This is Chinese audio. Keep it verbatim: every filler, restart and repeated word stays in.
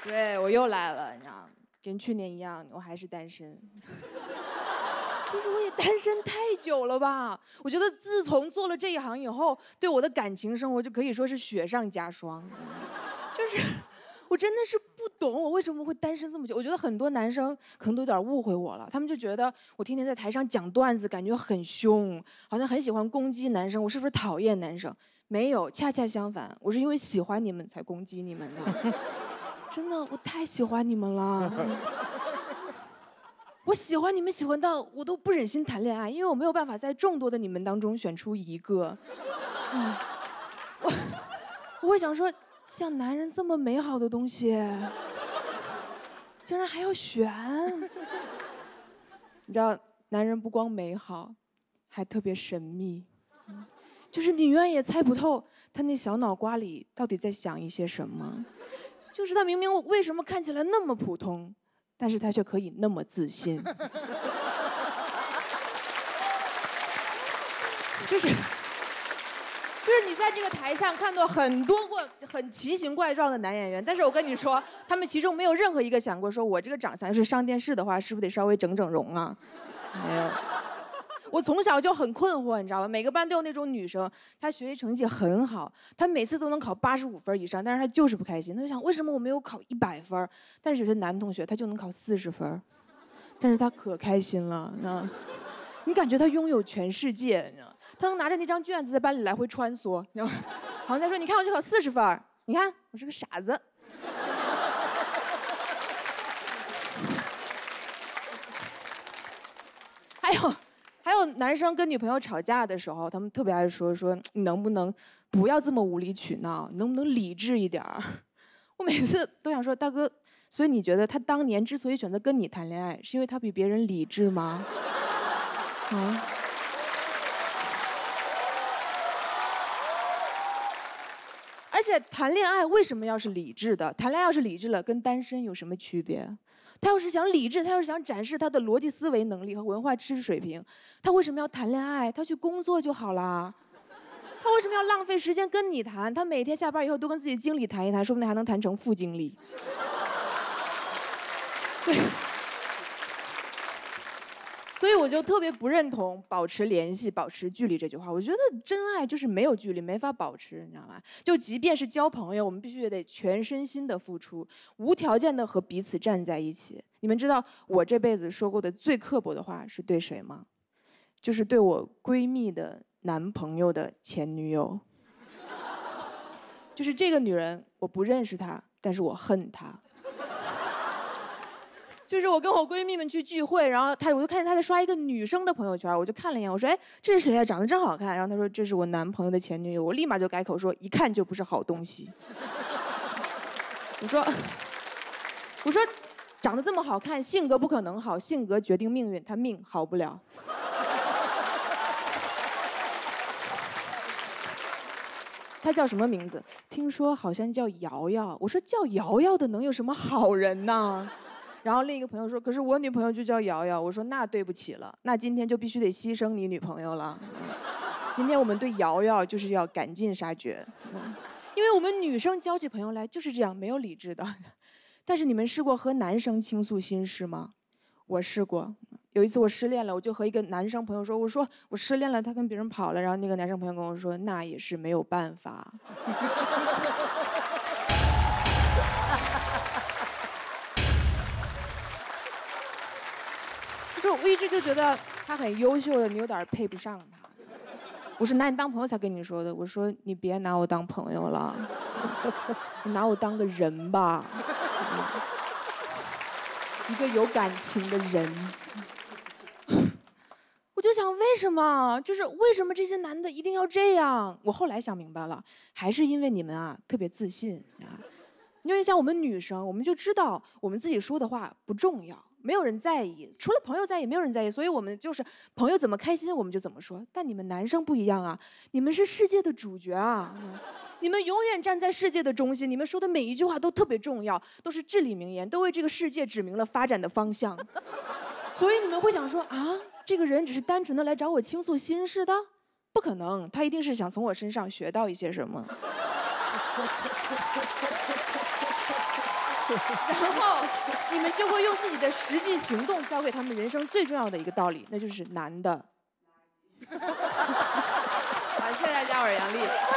对，我又来了，你知道，跟去年一样，我还是单身。其实我也单身太久了吧？我觉得自从做了这一行以后，对我的感情生活就可以说是雪上加霜。就是我真的是不懂我为什么会单身这么久。我觉得很多男生可能都有点误会我了，他们就觉得我天天在台上讲段子，感觉很凶，好像很喜欢攻击男生，我是不是讨厌男生？没有，恰恰相反，我是因为喜欢你们才攻击你们的。真的，我太喜欢你们了。我喜欢你们喜欢到我都不忍心谈恋爱，因为我没有办法在众多的你们当中选出一个。嗯，我我会想说，像男人这么美好的东西，竟然还要选？你知道，男人不光美好，还特别神秘。就是你永远也猜不透他那小脑瓜里到底在想一些什么。就是他明明为什么看起来那么普通，但是他却可以那么自信。就是，就是你在这个台上看到很多过很奇形怪状的男演员，但是我跟你说，他们其中没有任何一个想过说，我这个长相是上电视的话，是不是得稍微整整容啊？没有。我从小就很困惑，你知道吧？每个班都有那种女生，她学习成绩很好，她每次都能考八十五分以上，但是她就是不开心。她就想，为什么我没有考一百分？但是有些男同学他就能考四十分，但是他可开心了，你知道？你感觉他拥有全世界，你知道？他能拿着那张卷子在班里来回穿梭，你知道？好像在说，你看我就考四十分，你看我是个傻子。还有。还有男生跟女朋友吵架的时候，他们特别爱说说你能不能不要这么无理取闹，能不能理智一点儿？我每次都想说，大哥，所以你觉得他当年之所以选择跟你谈恋爱，是因为他比别人理智吗？啊？而且谈恋爱为什么要是理智的？谈恋爱要是理智了，跟单身有什么区别？他要是想理智，他要是想展示他的逻辑思维能力和文化知识水平，他为什么要谈恋爱？他去工作就好了。他为什么要浪费时间跟你谈？他每天下班以后都跟自己经理谈一谈，说不定还能谈成副经理。对。所以我就特别不认同保持联系、保持距离这句话。我觉得真爱就是没有距离，没法保持，你知道吗？就即便是交朋友，我们必须也得全身心的付出，无条件的和彼此站在一起。你们知道我这辈子说过的最刻薄的话是对谁吗？就是对我闺蜜的男朋友的前女友。就是这个女人，我不认识她，但是我恨她。就是我跟我闺蜜们去聚会，然后她，我就看见她在刷一个女生的朋友圈，我就看了一眼，我说：“哎，这是谁呀？长得真好看。”然后她说：“这是我男朋友的前女友。”我立马就改口说：“一看就不是好东西。”我说：“我说，长得这么好看，性格不可能好，性格决定命运，他命好不了。”他叫什么名字？听说好像叫瑶瑶。我说叫瑶瑶的能有什么好人呢？然后另一个朋友说，可是我女朋友就叫瑶瑶。我说那对不起了，那今天就必须得牺牲你女朋友了。今天我们对瑶瑶就是要赶尽杀绝，因为我们女生交起朋友来就是这样，没有理智的。但是你们试过和男生倾诉心事吗？我试过。有一次我失恋了，我就和一个男生朋友说，我说我失恋了，他跟别人跑了。然后那个男生朋友跟我说，那也是没有办法。就是我一直就觉得他很优秀的，你有点配不上他。我说那你当朋友才跟你说的。我说你别拿我当朋友了，你拿我当个人吧，一个有感情的人。我就想，为什么？就是为什么这些男的一定要这样？我后来想明白了，还是因为你们啊特别自信啊。因为像我们女生，我们就知道我们自己说的话不重要，没有人在意，除了朋友在意，没有人在意，所以我们就是朋友怎么开心我们就怎么说。但你们男生不一样啊，你们是世界的主角啊，你们永远站在世界的中心，你们说的每一句话都特别重要，都是至理名言，都为这个世界指明了发展的方向。所以你们会想说啊，这个人只是单纯的来找我倾诉心事的？不可能，他一定是想从我身上学到一些什么。 然后你们就会用自己的实际行动教给他们人生最重要的一个道理，那就是男的。好，谢谢大家，我是杨丽。